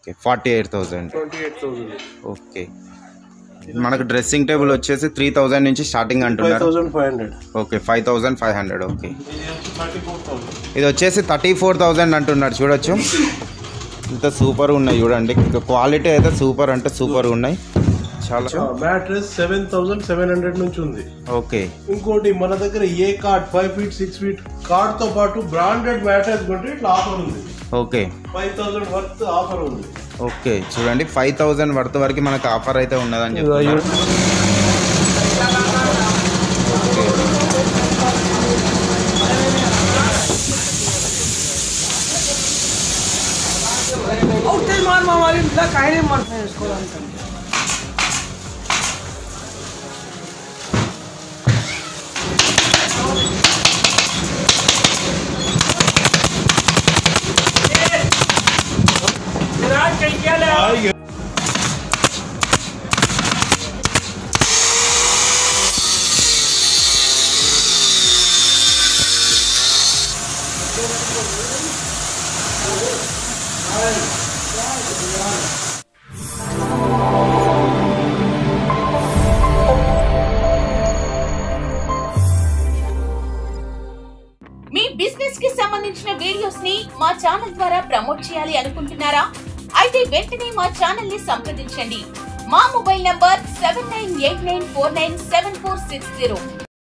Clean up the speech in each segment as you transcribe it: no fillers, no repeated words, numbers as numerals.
Okay 48,000. Okay మనకు dressing table వచ్చేసి 3,000 నుంచి స్టార్టింగ్ అంటున్నారు. 5,500. ఓకే 5,500. ఓకే ఇది వచ్చేసి 34,000 అంటున్నారు. చూడొచ్చు ఇంత సూపర్ ఉన్నాయి చూడండి. క్వాలిటీ అయితే సూపర్ అంటే సూపర్ ఉన్నాయి. చాలా మ్యాట్రెస్ 7,700 నుంచి ఉంది. ఓకే ఇంకోటి మన దగ్గర ఏ కార్డ్ 5 feet 6 feet కార్డ్ తో పాటు బ్రాండెడ్ మ్యాట్రెస్ కొంటే ఇట్లా ఆఫర్ ఉంది. ఓకే 5,000 వర్త్ ఆఫర్ ఉంది. ఓకే చూడండి 5,000 వర్త్ వరకు మనకు ఆఫర్ అయితే ఉన్నదని చెప్తున్నారు. మీ బిజినెస్ కి సంబంధించిన వీడియోస్ ని మా ఛానల్ ద్వారా ప్రమోట్ చేయాలి అనుకుంటున్నారా? అయితే వెంటనే మా ఛానల్ ని సంప్రదించండి. మా మొబైల్ నంబర్ 7989497460.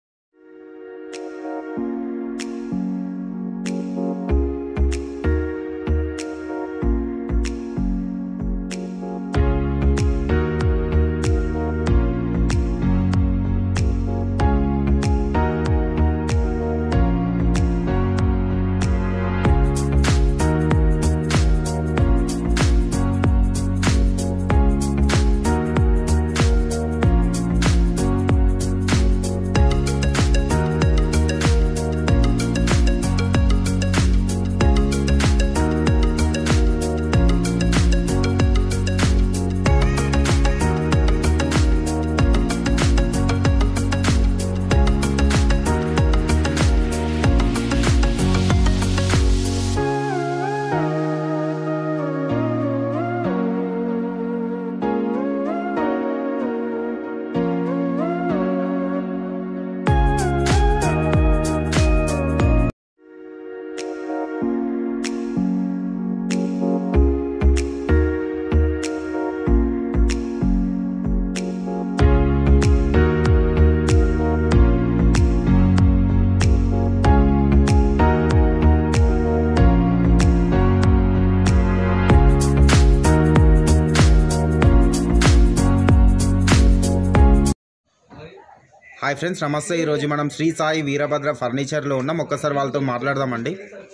హాయ్ ఫ్రెండ్స్, నమస్తే. ఈరోజు మనం శ్రీ సాయి వీరభద్ర ఫర్నిచర్లో ఉన్నాం. ఒక్కసారి వాళ్ళతో మాట్లాడదామండి.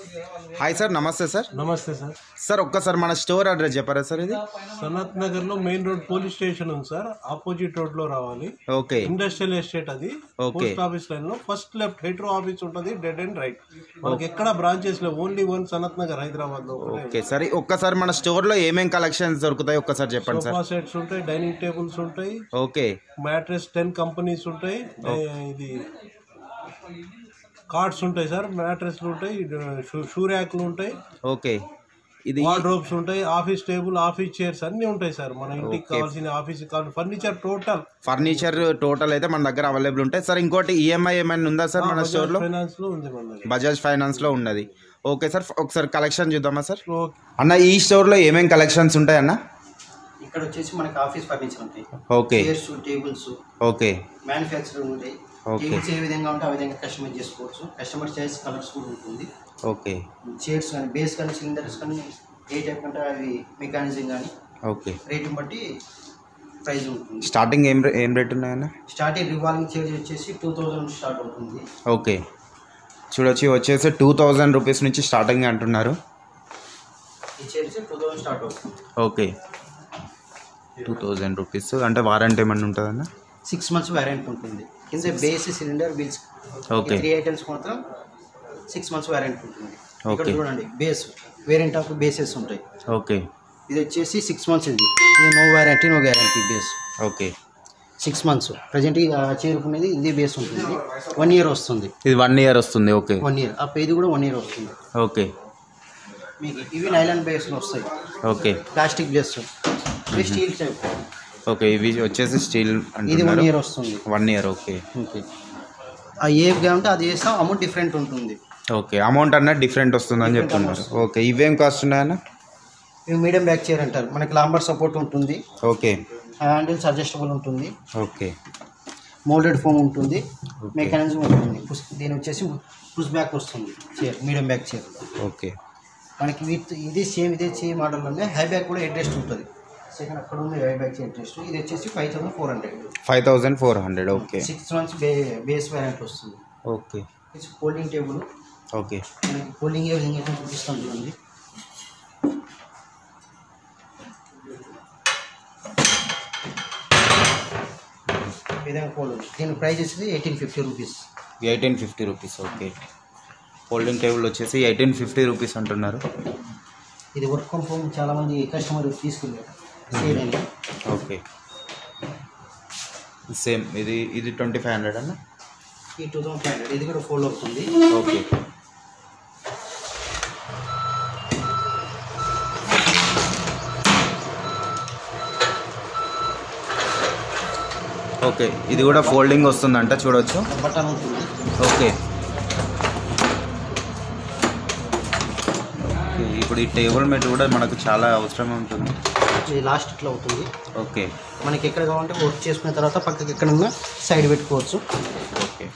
హాయ్ సార్, నమస్తే సార్. నమస్తే సార్. సార్ ఒక్కసారి మన స్టోర్ అడ్రస్ చెప్పారా సార్? ఇది సనత్ నగర్ లో మెయిన్ రోడ్ పోలీస్ స్టేషన్ ఉంది సార్, ఆపోజిట్ రోడ్ లో రావాలి. ఓకే, ఇండస్ట్రియల్ ఎస్టేట్ అది. పోస్ట్ ఆఫీస్ లైన్ లో ఫస్ట్ లెఫ్ట్ హెట్రో ఆఫీస్ ఉంటుంది, డెడ్ అండ్ రైట్. మనకి ఎక్కడ బ్రాంచెస్ లో ఓన్లీ వన్ సనత్ నగర్ హైదరాబాద్ లో. ఓకే సరే, ఒక్కసారి మన స్టోర్ లో ఏమేం కలెక్షన్స్ దొరుకుతాయి ఒక్కసారి చెప్పండి సార్. సోఫా సెట్స్ ఉంటాయి, డైనింగ్ టేబుల్స్ ఉంటాయి. ఓకే, మ్యాట్రెస్ 10 కంపెనీస్ ఉంటాయి. ఇది కార్డ్స్ ఉంటాయి సార్, మ్యాట్రెస్లు ఉంటాయి, షూ ర్యాక్లు ఉంటాయి. ఓకే, ఇది వార్డ్రోబ్స్ ఉంటాయి, ఆఫీస్ టేబుల్, ఆఫీస్ చైర్స్ అన్ని ఉంటాయి సార్. మన ఇంటికి కావాల్సిన ఆఫీస్కి కావాల్సిన ఫర్నిచర్ టోటల్ అయితే మన దగ్గర అవైలబుల్ ఉంటాయి సార్. ఇంకోటి ఈఎంఐ ఏమైనా ఉందా సార్ మన స్టోర్ లో? ఫైనాన్స్ లో ఉంది, మన దగ్గర బజాజ్ ఫైనాన్స్ లో ఉన్నది. ఓకే సార్, ఒకసారి కలెక్షన్ చూద్దామా సార్? అన్న, ఈ స్టోర్ లో ఏమేమి కలెక్షన్స్ ఉంటాయి అన్న? ఇక్కడ వచ్చేసి మనకి ఆఫీస్ ఫర్నిచర్ ఉంటాయి. Okay, chairs, tables. Okay, manufacturing ఉంటాయి. టేబుల్స్ ఏ విధంగా ఉంటే ఆ విధంగా కస్టమైజ్ చేసుకోవచ్చు. కస్టమర్ చాయిస్ కలర్స్ కూడా ఉంటుంది. ఓకే, చైర్స్ కానీ, బేస్ కానీ, సిలిండర్స్ కానీ, ఏ టైప్ అంటే అవి మెకానిజం కానీ. ఓకే, రేటుని బట్టి ప్రైస్ ఉంటుంది. స్టార్టింగ్ ఏం రేట్ ఉన్నాయన్న? స్టార్టింగ్ రివాల్వింగ్ చైర్ వచ్చేసి 2,000 స్టార్ట్ అవుతుంది. ఓకే, చూడొచ్చు వచ్చేసి 2,000 రూపీస్ నుంచి స్టార్టింగ్ అంటున్నారు. ఈ చైర్స్ 2,000 స్టార్ట్ అవుతుంది. Okay, 2,000 rupees. అంటే వారంటీ ఏమన్నా ఉంటుందన్న? 6 months వారంటీ ఉంటుంది. కింద base, cylinder, wheels. Okay, 3 items మాత్రం 6 months వారంటీ ఉంటుంది. ఇక్కడ చూడండి, బేస్ వేరియంట్ ఆఫ్ బేసెస్ ఉంటాయి. ఓకే, ఇది వచ్చేసి 6 months. ఇది no warranty, no guarantee base. Okay, 6 months. Present చేరుకునేది ఇది బేస్ ఉంటుంది. 1 year వస్తుంది. ఇది 1 year వస్తుంది. Okay, 1 year. అప్పుడు ఇది కూడా 1 year వస్తుంది. ఓకే, మీకు ఇవి నైలాన్ బేస్లో వస్తాయి. ఓకే, ప్లాస్టిక్ బేస్, ఇవి స్టీల్ టైప్. ఓకే, ఇవి వచ్చేసి స్టీల్ ఇది అంటున్నారు. 1 year వస్తుంది. 1 year. Okay, okay. ఏవి ఉంటే అది చేస్తాం, అమౌంట్ డిఫరెంట్ ఉంటుంది. ఓకే, అమౌంట్ అన్నది డిఫరెంట్ వస్తుందని చెప్తున్నారు. ఓకే, ఇవేం కాస్ట్ ఉన్నాయన్న? ఇవి మీడియం బ్యాక్ చైర్ అంటారు. మనకి లాంబర్ సపోర్ట్ ఉంటుంది. ఓకే, హ్యాండిల్స్ అడ్జస్టబుల్ ఉంటుంది. ఓకే, మోల్డెడ్ ఫోమ్ ఉంటుంది. మెకానిజం ఉంటుంది. దీని వచ్చేసి పుష్ బ్యాక్ వస్తుంది chair, medium back chair. Okay, మనకి ఇది సేమ్ ఇదే చైర్ మోడల్లోనే హై బ్యాక్ కూడా అడ్జస్ట్ ఉంటుంది. సెకండ్ అక్కడ ఉంది హై బ్యాక్ చైర్ అడ్జస్ట్. ఇది వచ్చేసి 5,400. 5,400. ఓకే, 6 months బేస్ వ్యారెంటీ వస్తుంది. ఓకే, ఇది ఫోల్డింగ్ టేబుల్. ఓకే, మనకి ఫోల్డింగ్ ఏ విధంగా అయితే చూపిస్తాం చూడండి. విధంగా ఫోల్డ్. దీని ప్రైస్ వచ్చేసి 1850 rupees. 1850 rupees. Okay, folding table వచ్చేసి 1850 రూపీస్ అంటున్నారు. ఇది వర్క్ ఫ్రమ్ హోమ్ చాలామంది కస్టమర్ తీసుకెళ్ళారు సేల్ అని. ఓకే, సేమ్ ఇది 2500 అన్న. ఈ 2500. ఇది కూడా ఫోల్డ్ అవుతుంది. ఓకే, ఓకే, ఇది కూడా ఫోల్డింగ్ వస్తుందంట, చూడవచ్చు. బటన్ ఉంటుంది. ఓకే, ఇప్పుడు ఈ టేబుల్ మేట్ కూడా మనకు చాలా అవసరం ఉంటుంది. ఇది లాస్ట్ ఇట్లా అవుతుంది. ఓకే, మనకి ఎక్కడ కావాలంటే వర్క్ చేసుకున్న తర్వాత పక్కకి ఎక్కడన్నా సైడ్ పెట్టుకోవచ్చు. ఓకే,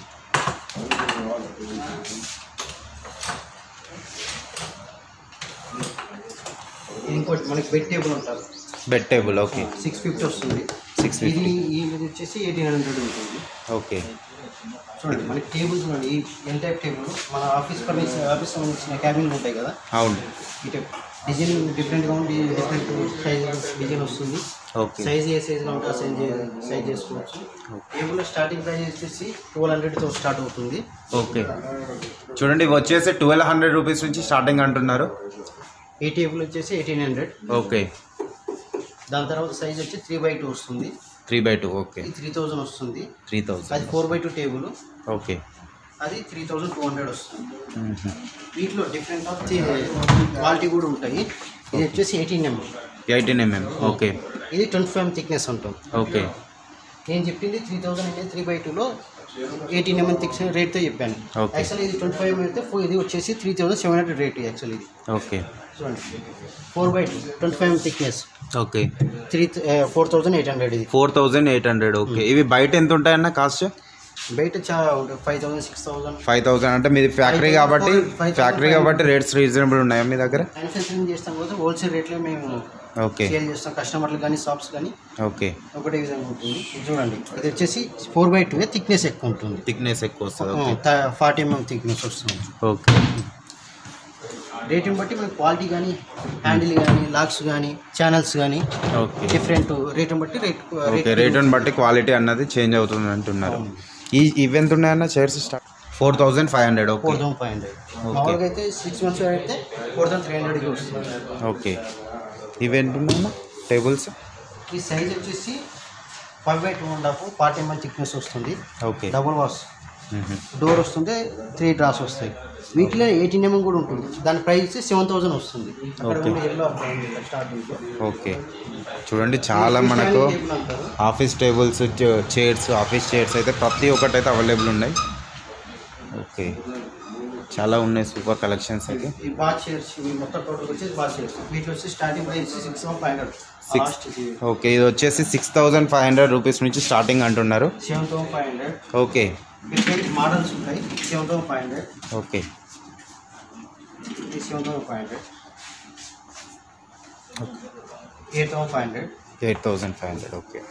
ఇది ఇంకోటి మనకి బెడ్ టేబుల్ ఉంటారు. Bed table. ఓకే, 650 వస్తుంది. 650. ఇది వచ్చేసి 1800 ఉంటుంది. ఓకే, చూడండి మనకి టేబుల్ చూడండి. ఈ ఎల్ టైప్ టేబుల్ మన ఆఫీస్ సంబంధించిన క్యాబిన్లు ఉంటాయి కదా. అవును. ఈ టైప్ డిజైన్ డిఫరెంట్గా ఉండి డిఫరెంట్ సైజ్ డిజైన్ వస్తుంది. ఓకే, సైజ్ ఏ సైజ్లో ఉంటుంది సైజ్ చేసుకోవచ్చు. టేబుల్ స్టార్టింగ్ ప్రైస్ వచ్చేసి 1200తో స్టార్ట్ అవుతుంది. ఓకే, చూడండి ఇవి వచ్చేసి 1200 రూపీస్ నుంచి స్టార్టింగ్ అంటున్నారు. ఈ టేబుల్ వచ్చేసి 1800. ఓకే, దాని తర్వాత సైజ్ వచ్చి 3x2 వస్తుంది. 3x2. ఓకే, ఇది 3000 వస్తుంది. 3000. అది 4x2 టేబుల్. ఓకే, అది 3200 వస్తుంది. వీటిలో డిఫరెంట్ ఆఫ్ క్వాలిటీ కూడా ఉంటాయి. ఇది వచ్చేసి 18mm. 18mm. ఓకే, ఇది 25mm థిక్నెస్ ఉంటుంది. ఓకే, నేను చెప్పింది 3000 అంటే 3x2లో 18mm థిక్నెస్ రేట్తో చెప్పాను. ఓకే, యాక్చువల్లీ ఇది 25mm అయితే ఇది వచ్చేసి 3700 రేట్ యాక్చువల్లీ. ఇది ఓకే, చూడండి 4x2 25mm థిక్నెస్. ఓకే, 4800. ఇది 4800. ఓకే, ఇవి బయట ఎంత ఉంటాయన్న కాస్ట్? బయట చాలా ఉంటుంది. 5000 6000. 5000 అంటే మీది ఫ్యాక్టరీ కాబట్టి రేట్స్ రీజనబుల్ ఉన్నాయా మీ దగ్గర? మ్యానుఫ్యాక్చరింగ్ చేస్తాం కదా, హోల్సేల్ రేట్లో మేము ఓకే సేల్ చేస్తాం కస్టమర్లు కానీ షాప్స్ కానీ. ఓకే, ఒకటే విధంగా ఉంటుంది. ఇది చూడండి ఇది వచ్చేసి 4x2 థిక్నెస్ ఎక్కువ ఉంటుంది. థిక్నెస్ ఎక్కువ వస్తుంది. 40mm థిక్నెస్ వస్తుంది. ఓకే, రేటింగ్ బట్టి మనకి క్వాలిటీ కానీ హ్యాండిల్ కానీ లాక్స్ కానీ ఛానల్స్ కానీ ఓకే, డిఫరెంట్ రేటింగ్ బట్టి ఓకే, రేటుని బట్టి క్వాలిటీ అన్నది చేంజ్ అవుతుంది అంటున్నారు. ఇవెంత ఉన్నాయన్న చైర్స్? స్టార్ట్ 4500. ఓకే, 4500. మామూలుగా అయితే 6 months అయితే 4300కి వస్తుంది. ఓకే, ఇవెంత ఉన్నాయన్న టేబుల్స్? ఈ సైజ్ వచ్చేసి 5x2.5 40mm థిక్నెస్ వస్తుంది. ఓకే, డబుల్ వాష్ డోర్ వస్తుంది. 3 డ్రాస్ వస్తాయి. వీటిలో 18mm కూడా ఉంటుంది. దాని ప్రైస్ 7000 వస్తుంది. ఓకే, చూడండి చాలా మనకు office tables, chairs, office chairs అయితే ప్రతి ఒక్కటి అయితే అవైలబుల్ ఉన్నాయి. ఓకే, చాలా ఉన్నాయి సూపర్ కలెక్షన్స్ అయితే. ఈ బాత్ చైర్స్ మొత్తం టోటల్ వచ్చేసి బాత్ చైర్స్. వీటిలో వచ్చి స్టార్టింగ్ ప్రైస్ 6500. ఓకే, ఇది వచ్చేసి 6500 రూపీస్ నుంచి స్టార్టింగ్ అంటున్నారు. 7500. ఓకే, డిఫరెంట్ మోడల్స్ ఉంటాయి. 7500. ఓకే, 7500. 8500. 8500. ఓకే,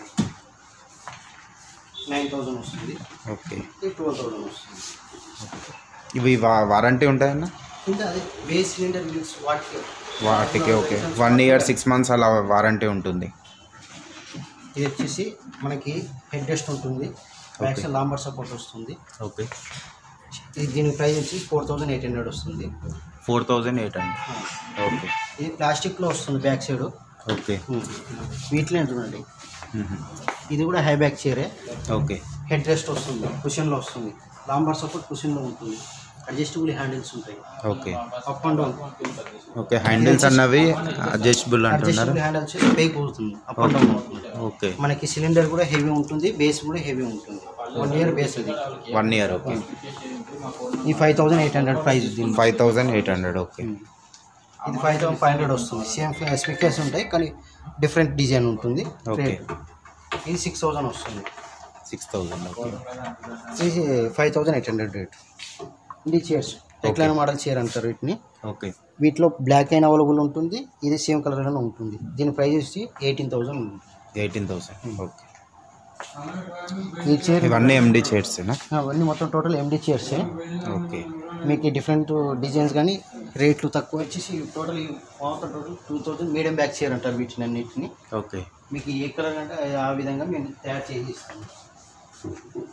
9000 వస్తుంది. ఓకే, 12000 వస్తుంది. ఇవి వారంటీ ఉంటాయన్న? ఇంకా అది బేస్ సిలిండర్ యూస్ వాటికి ఓకే 1 year 6 months అలా వారంటీ ఉంటుంది. ఇది వచ్చేసి మనకి హెడ్ రెస్ట్ ఉంటుంది. బ్యాక్ సైడ్ లాంబర్ సపోర్ట్ వస్తుంది. ఓకే, ఇది దీని ప్రైస్ వచ్చి 4800 వస్తుంది. 4800. ఓకే, ఇది ప్లాస్టిక్లో వస్తుంది బ్యాక్ సైడ్. ఓకే, వీటిలో చూడండి ఇది కూడా హై బ్యాక్ చైరే. ఓకే, హెడ్ రెస్ట్ వస్తుంది. కుషన్లో వస్తుంది. లాంబర్ సపోర్ట్ కుషన్లో ఉంటుంది. అడ్జస్టబుల్ హ్యాండిల్స్ ఉంటాయి. Okay up and down. Okay handles అన్నవి అడ్జస్టబుల్ అంటున్నారు. అడ్జస్టబుల్ హ్యాండిల్స్ పైకి పోతుంది, అప్ అండ్ డౌన్ అవుతుంది. ఓకే మనకి సిలిండర్ కూడా హెవీ ఉంటుంది, బేస్ కూడా హెవీ ఉంటుంది. 1 ఇయర్ బేస్ అది. 1 ఇయర్. ఓకే ఈ 5800 ప్రైస్ దీని. 5800. ఓకే ఇది 5500 వస్తుంది. సేమ్ స్పీకర్స్ ఉంటాయి కానీ డిఫరెంట్ డిజైన్ ఉంటుంది. ఓకే ఇది 6000 వస్తుంది. 6000. ఓకే ఇది 5800 రేట్. ఇది చైర్స్ టెక్లైన్ మోడల్ చైర్ అంటారు వీటిని. ఓకే వీటిలో బ్లాక్ అయిన అవైలబుల్ ఉంటుంది, ఇది సేమ్ కలర్లోనే ఉంటుంది. దీని ప్రైస్ వచ్చి 18000 ఉంది. 18000. ఓకే ఈ చైర్ ఇవన్నీ ఎండి చైర్సేనా? అవన్నీ మొత్తం టోటల్ ఎండి చైర్సే. ఓకే మీకు డిఫరెంట్ డిజైన్స్ కానీ రేట్లు తక్కువ వచ్చేసి టోటల్ 2000 మీడియం బ్యాక్ చైర్ అంటారు వీటిని అన్నిటిని. ఓకే మీకు ఏ కలర్ అంటే ఆ విధంగా మేము తయారు చేసి ఇస్తాము.